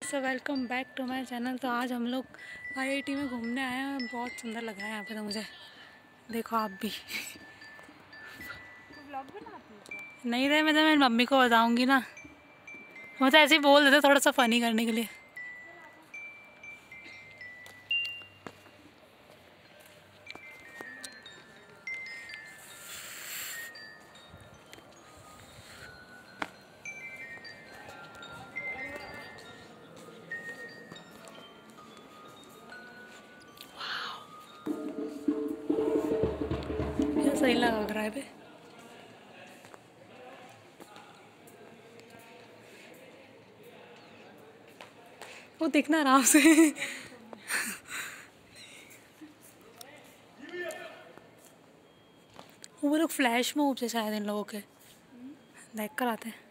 So welcome back to my channel. तो आज हम लोग आईआईटी में घूमने आए हैं। बहुत सुंदर लग रहा है यहाँ पे तो मुझे। देखो आप भी। तो व्लॉग बनाती है क्या? नहीं रहे, मैं तो मेरी मम्मी को बताऊंगी ना। मैं तो ऐसे ही बोल देते थोड़ा सा फ़नी करने के लिए। क्या सही लग रहा है बे। वो देखना आराम से। वो लोग फ्लैश मूव से शायद इन लोगों के देख कर आते हैं।